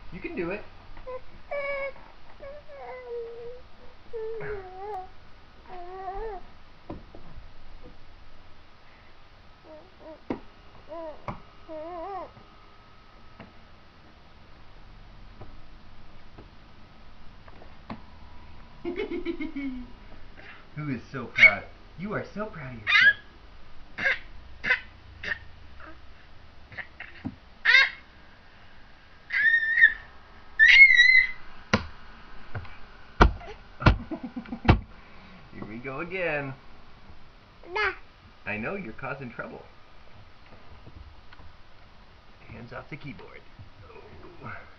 You can do it. Who is so proud? You are so proud of yourself. Here we go again. I know you're causing trouble. Hands off the keyboard. Oh.